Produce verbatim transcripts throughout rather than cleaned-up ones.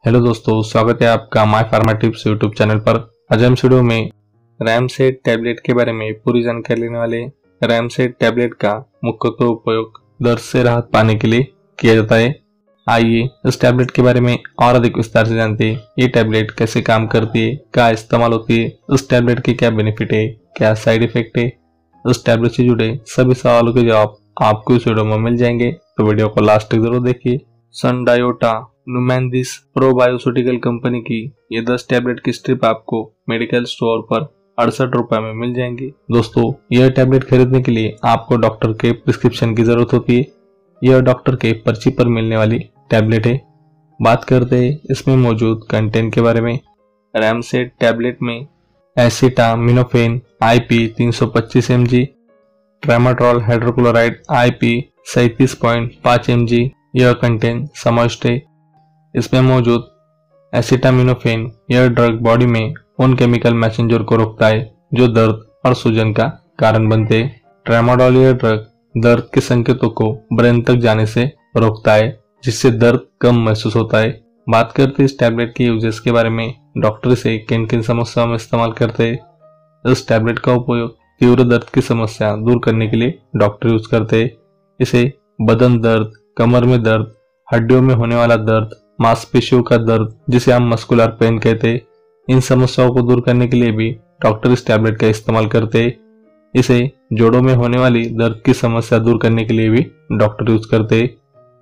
Hello दोस्तों, स्वागत है आपका my pharma tips YouTube channel पर। आज हम इस वीडियो में रैमसेट टैबलेट के बारे में पूरी जानकारी लेने वाले। रैमसेट टैबलेट का मुख्यतः उपयोग दर्द से राहत पाने के लिए किया जाता है। आइए इस टैबलेट के बारे में और अधिक विस्तार से जानते हैं। ये टैबलेट कैसे काम करती है, क्या इस्तेमाल होती है, इस टैबलेट के क्या बेनिफिट है, क्या साइड इफेक्ट है। इस टैबलेट से जुड़े सभी सवालों के जवाब आपको इस वीडियो में मिल जाएंगे, तो वीडियो को लास्ट तक जरूर देखिए। सनडायोटा नुमैंदिस प्रोबायोटिकल कंपनी की ये दस टैबलेट की स्ट्रिप आपको मेडिकल स्टोर पर अड़सठ रुपए में मिल जाएंगी। दोस्तों, यह टैबलेट खरीदने के लिए आपको डॉक्टर के प्रिस्क्रिप्शन की जरूरत होती है। यह डॉक्टर के पर्ची पर मिलने वाली टैबलेट है। बात करते हैं इसमें मौजूद कंटेंट के बारे में। रैमसेट टैबलेट में एसिटामिनोफेन आईपी तीन सौ पच्चीस M G, tramadol hydrochloride IP सैंतीस पॉइंट पाँच एम जी यह कंटेंट समाविष्ट है। इसमें मौजूद एसिटामिनोफेन यह ड्रग बॉडी में उन केमिकल मैसेंजर को रोकता है जो दर्द और सूजन का कारण बनते हैं। ट्रेमाडोल यह ड्रग दर्द के संकेतों को ब्रेन तक जाने से रोकता है, जिससे दर्द कम महसूस होता है। बात करते इस टैबलेट के यूजेस के बारे में। डॉक्टर इसे किन किन समस्याओं में इस्तेमाल करते हैं। इस टैबलेट का उपयोग तीव्र दर्द की समस्या दूर करने के लिए डॉक्टर यूज करते हैं। इसे बदन दर्द, कमर में दर्द, हड्डियों में होने वाला दर्द, मांसपेशियों का दर्द जिसे हम मस्कुलर पेन कहते हैं, इन समस्याओं को दूर करने के लिए भी डॉक्टर इस टैबलेट का इस्तेमाल करते हैं। इसे जोड़ों में होने वाली दर्द की समस्या दूर करने के लिए भी डॉक्टर यूज करते हैं।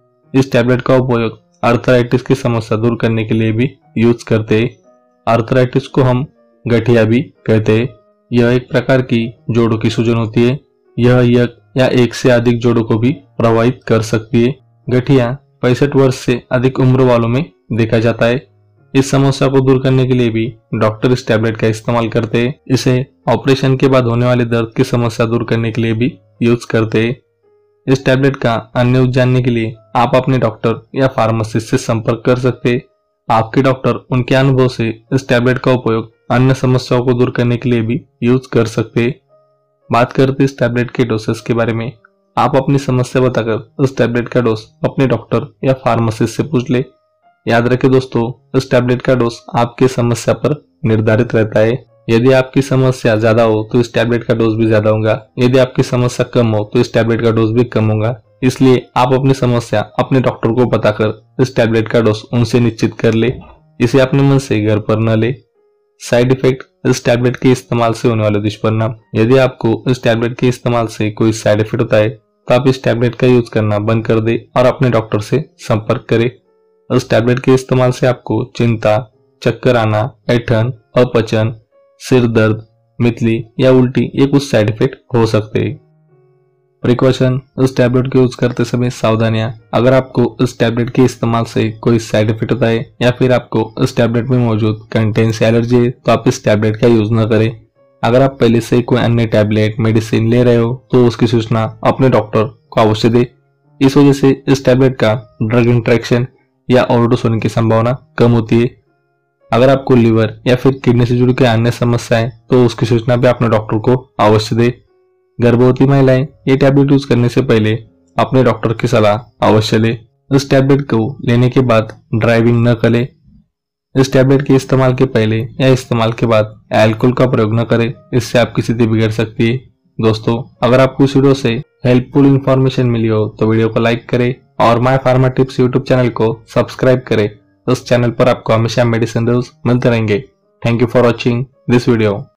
इस टैबलेट का उपयोग आर्थराइटिस की समस्या दूर करने के लिए भी यूज करते हैं। आर्थराइटिस को हम गठिया भी कहते हैं। यह एक प्रकार की जोड़ों की सूजन होती है। यह एक या एक से अधिक जोड़ों को भी प्रभावित कर सकती है। गठिया पैंसठ वर्ष से अधिक उम्र वालों में देखा जाता है। इस समस्या को दूर करने के लिए भी डॉक्टर इस टैबलेट का इस्तेमाल करते हैं। इसे ऑपरेशन के बाद होने वाले दर्द की समस्या दूर करने के लिए भी यूज करते हैं। इस टैबलेट का अन्य यूज जानने के लिए आप अपने डॉक्टर या फार्मासिस्ट से संपर्क कर सकते हैं। आपके डॉक्टर उनके अनुभव से इस टैबलेट का उपयोग अन्य समस्याओं को दूर करने के लिए भी यूज कर सकते हैं। बात करते इस टैबलेट के डोसेस के बारे में। आप अपनी समस्या बताकर इस टैबलेट का डोज अपने डॉक्टर या फार्मासिस्ट से पूछ ले। याद रखें दोस्तों, इस टैबलेट का डोज आपकी समस्या पर निर्धारित रहता है। यदि आपकी समस्या ज्यादा हो तो इस टैबलेट का डोज भी ज्यादा होगा। यदि आपकी समस्या कम हो तो इस टैबलेट का डोज भी कम होगा। इसलिए आप अपनी समस्या अपने डॉक्टर को बताकर इस टैबलेट का डोज उनसे निश्चित कर ले। इसे अपने मन से घर पर न ले। साइड इफेक्ट, इस टैबलेट के इस्तेमाल से होने वाले दुष्परिणाम। यदि आपको इस टैबलेट के इस्तेमाल से कोई साइड इफेक्ट होता है तो आप इस टैबलेट का यूज करना बंद कर दे और अपने डॉक्टर से संपर्क करें। इस टैबलेट के इस्तेमाल से आपको चिंता, चक्कर आना, ऐंठन, अपचन, सिर दर्द, मितली या उल्टी ये कुछ साइड इफेक्ट हो सकते हैं। प्रिकॉशन, इस टैबलेट को यूज करते समय सावधानियां। अगर आपको इस टैबलेट के इस्तेमाल से कोई साइड इफेक्ट होता है या फिर आपको इस टैबलेट में मौजूद कंटेंट से एलर्जी है तो आप इस टैबलेट का यूज न करें। अगर आप पहले से कोई अन्य टैबलेट मेडिसिन ले रहे हो तो उसकी सूचना अपने डॉक्टर को अवश्य दे। इस वजह से इस टैबलेट का ड्रग इंटरेक्शन या ओवरडोज होने की संभावना कम होती है। अगर आपको लिवर या फिर किडनी से जुड़ी कोई अन्य समस्या है तो उसकी सूचना भी अपने डॉक्टर को अवश्य दे। गर्भवती महिलाएं ये टैबलेट यूज करने से पहले अपने डॉक्टर की सलाह अवश्य ले। इस टैबलेट को लेने के बाद ड्राइविंग न करें। इस टैबलेट के इस्तेमाल के पहले या इस्तेमाल के बाद अल्कोहल का प्रयोग न करें, इससे आपकी स्थिति बिगड़ सकती है। दोस्तों, अगर आपको इस वीडियो से हेल्पफुल इंफॉर्मेशन मिली हो तो वीडियो को लाइक करें और my pharma tips YouTube channel को सब्सक्राइब करें। इस चैनल पर आपको हमेशा मेडिसिन रिव्यूज मिलते रहेंगे। Thank you for watching this video.